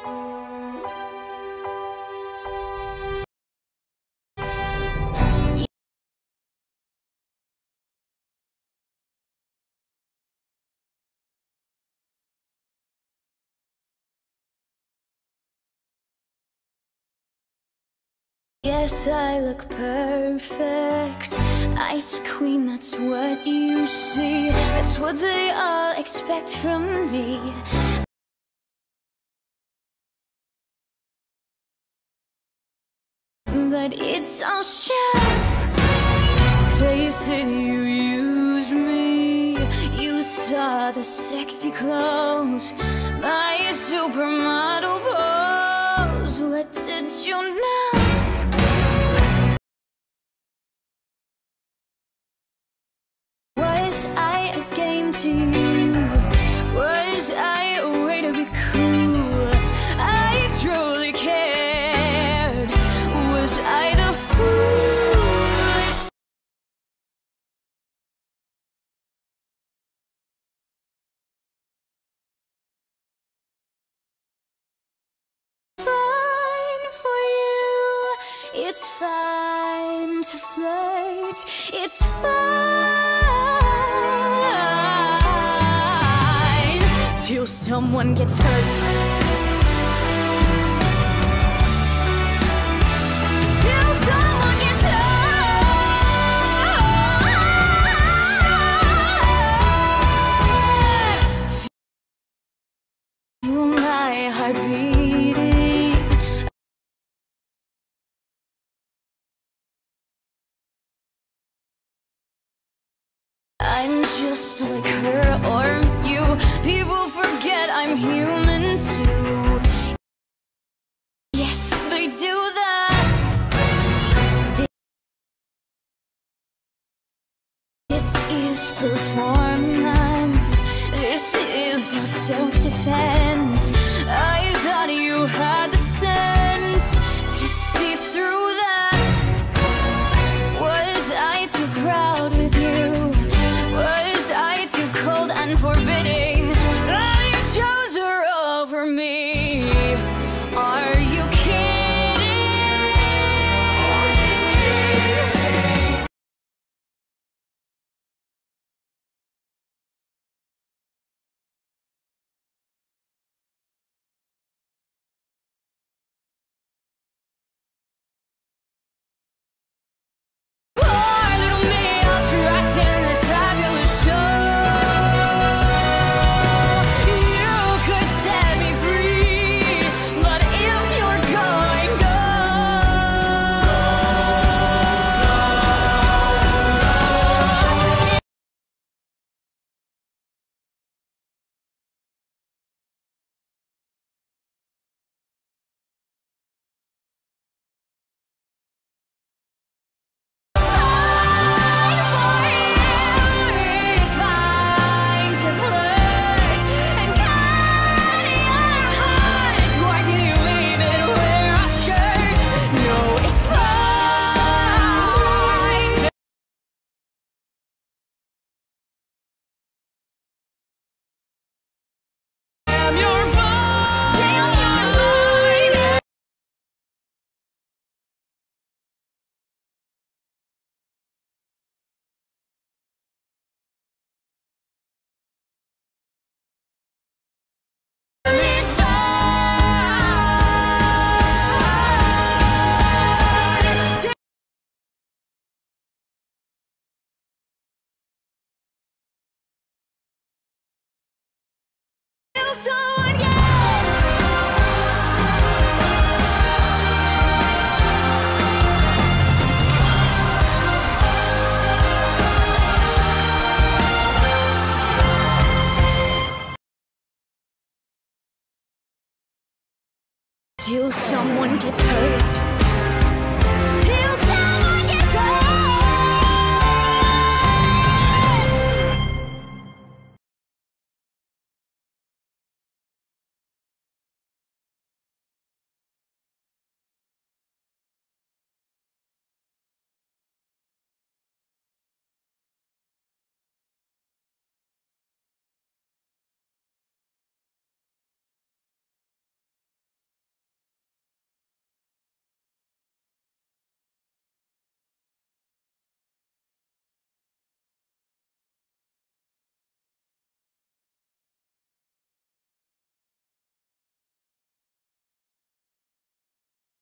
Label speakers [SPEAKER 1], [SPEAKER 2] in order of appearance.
[SPEAKER 1] Yes, I look perfect. Ice queen, that's what you see. That's what they all expect from me. But it's all sham. Face it, you used me. You saw the sexy clothes, my supermodel pose. What did you know? Was I a game to you? Was I a way to be cool? I truly cared. Was I the fool? Fine for you. It's fine to flirt. It's fine. Till someone gets hurt. Till someone gets hurt. Feel my heart beating. I'm just like her or you. People forget I'm human too. Yes, they do that. This is performance. This is a self-defense. I thought you had the sense to see through that. Was I too proud with you? Was I too cold and forbidding? That you chose her over me? Are you kidding? Poor little me, I'll trapped in this fabulous show. You could set me free, but if you're going, go. It's fine to flirt and cut your heart. Why do you even wear a shirt? No, it's fine. Damn, you're fine. Damn, you're mine. It's fine. Till someone gets. Till someone gets hurt.